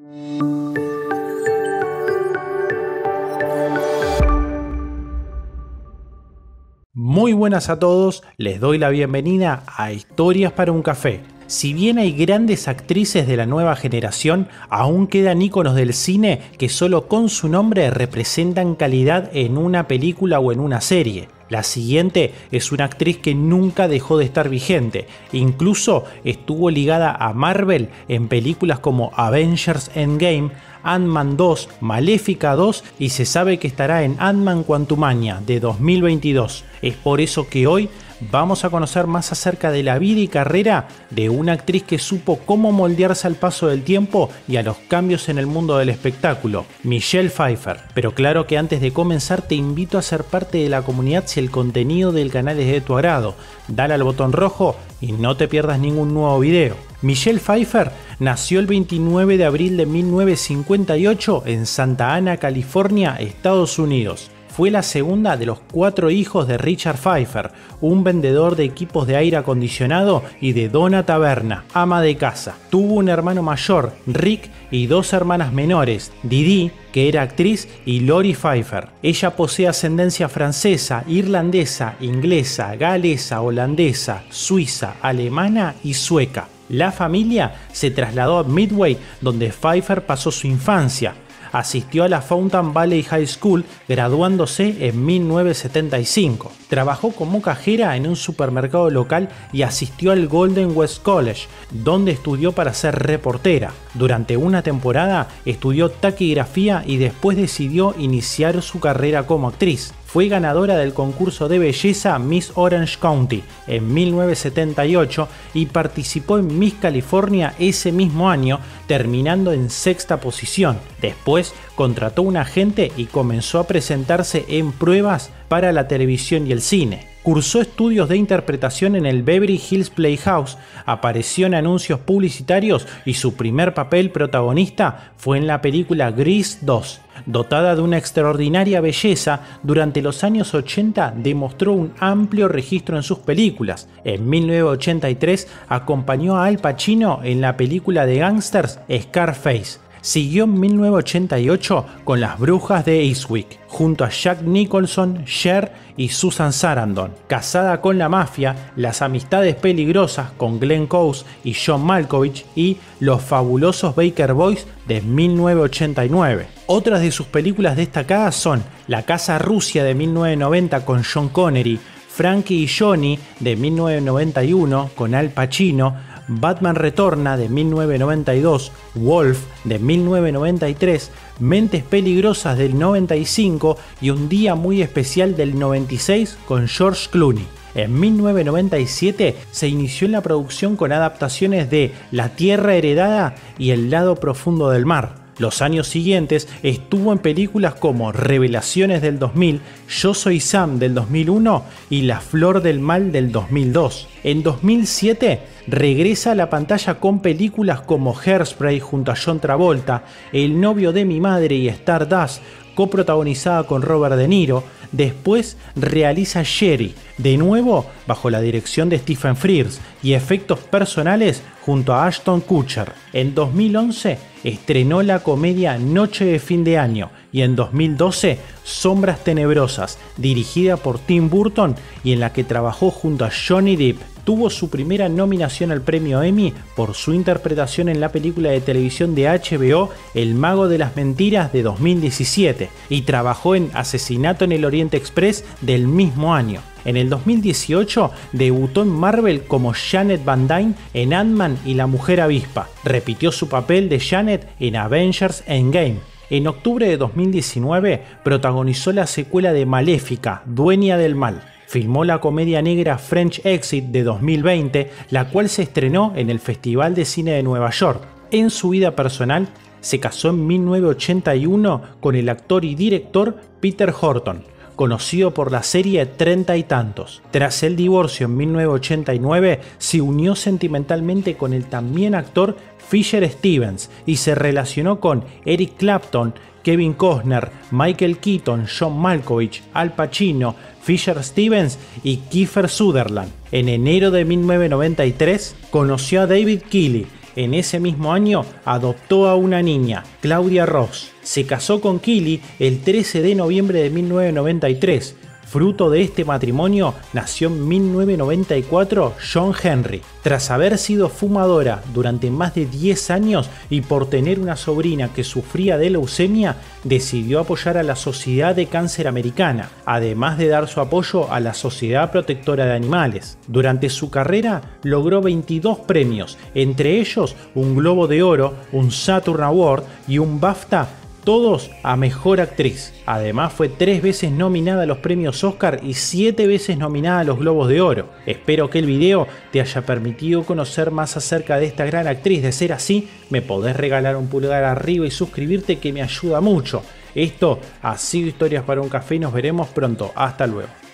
Muy buenas a todos, les doy la bienvenida a Historias para un Café. Si bien hay grandes actrices de la nueva generación, aún quedan íconos del cine que solo con su nombre representan calidad en una película o en una serie. La siguiente es una actriz que nunca dejó de estar vigente, incluso estuvo ligada a Marvel en películas como Avengers Endgame, Ant-Man 2, Maléfica 2 y se sabe que estará en Ant-Man Quantumania de 2022. Es por eso que hoy vamos a conocer más acerca de la vida y carrera de una actriz que supo cómo moldearse al paso del tiempo y a los cambios en el mundo del espectáculo, Michelle Pfeiffer. Pero claro que antes de comenzar te invito a ser parte de la comunidad si el contenido del canal es de tu agrado. Dale al botón rojo y no te pierdas ningún nuevo video. Michelle Pfeiffer nació el 29 de abril de 1958 en Santa Ana, California, Estados Unidos. Fue la segunda de los 4 hijos de Richard Pfeiffer, un vendedor de equipos de aire acondicionado, y de Donna Taberna, ama de casa. Tuvo un hermano mayor, Rick, y 2 hermanas menores, Didi, que era actriz, y Lori Pfeiffer. Ella posee ascendencia francesa, irlandesa, inglesa, galesa, holandesa, suiza, alemana y sueca. La familia se trasladó a Midway, donde Pfeiffer pasó su infancia. Asistió a la Fountain Valley High School, graduándose en 1975. Trabajó como cajera en un supermercado local y asistió al Golden West College, donde estudió para ser reportera. Durante una temporada estudió taquigrafía y después decidió iniciar su carrera como actriz. Fue ganadora del concurso de belleza Miss Orange County en 1978 y participó en Miss California ese mismo año, terminando en 6ª posición. Después contrató un agente y comenzó a presentarse en pruebas para la televisión y el cine. Cursó estudios de interpretación en el Beverly Hills Playhouse, apareció en anuncios publicitarios y su primer papel protagonista fue en la película Grease 2. Dotada de una extraordinaria belleza, durante los años 80 demostró un amplio registro en sus películas. En 1983 acompañó a Al Pacino en la película de gángsters Scarface. Siguió en 1988 con Las Brujas de Eastwick, junto a Jack Nicholson, Cher y Susan Sarandon. Casada con la mafia, Las Amistades Peligrosas con Glenn Close y John Malkovich y Los Fabulosos Baker Boys de 1989. Otras de sus películas destacadas son La Casa Rusia de 1990 con Sean Connery, Frankie y Johnny de 1991 con Al Pacino, Batman Retorna de 1992, Wolf de 1993, Mentes Peligrosas del 95 y Un Día Muy Especial del 96 con George Clooney. En 1997 se inició en la producción con adaptaciones de La Tierra Heredada y El Lado Profundo del Mar. Los años siguientes estuvo en películas como Revelaciones del 2000, Yo Soy Sam del 2001 y La Flor del Mal del 2002. En 2007 regresa a la pantalla con películas como Hairspray junto a John Travolta, El novio de mi madre y Stardust, coprotagonizada con Robert De Niro. Después realiza Sherry, de nuevo bajo la dirección de Stephen Frears y efectos personales junto a Ashton Kutcher. En 2011 estrenó la comedia Noche de Fin de Año y en 2012 Sombras Tenebrosas, dirigida por Tim Burton y en la que trabajó junto a Johnny Depp. Tuvo su primera nominación al premio Emmy por su interpretación en la película de televisión de HBO El Mago de las Mentiras de 2017 y trabajó en Asesinato en el Oriente Express del mismo año. En el 2018 debutó en Marvel como Janet Van Dyne en Ant-Man y la Mujer Avispa. Repitió su papel de Janet en Avengers Endgame. En octubre de 2019 protagonizó la secuela de Maléfica, Dueña del Mal. Filmó la comedia negra French Exit de 2020, la cual se estrenó en el Festival de Cine de Nueva York. En su vida personal, se casó en 1981 con el actor y director Peter Horton, conocido por la serie Treinta y Tantos. Tras el divorcio en 1989, se unió sentimentalmente con el también actor Fisher Stevens y se relacionó con Eric Clapton, Kevin Costner, Michael Keaton, John Malkovich, Al Pacino, Fisher Stevens y Kiefer Sutherland. En enero de 1993 conoció a David Keeley, En ese mismo año adoptó a una niña, Claudia Ross. Se casó con Keely el 13 de noviembre de 1993. Fruto de este matrimonio nació en 1994 John Henry. Tras haber sido fumadora durante más de 10 años y por tener una sobrina que sufría de leucemia, decidió apoyar a la Sociedad de Cáncer Americana, además de dar su apoyo a la Sociedad Protectora de Animales. Durante su carrera logró 22 premios, entre ellos un Globo de Oro, un Saturn Award y un BAFTA, todos a Mejor Actriz. Además fue 3 veces nominada a los premios Oscar y 7 veces nominada a los Globos de Oro. Espero que el video te haya permitido conocer más acerca de esta gran actriz. De ser así, me podés regalar un pulgar arriba y suscribirte, que me ayuda mucho. Esto ha sido Historias para un Café y nos veremos pronto. Hasta luego.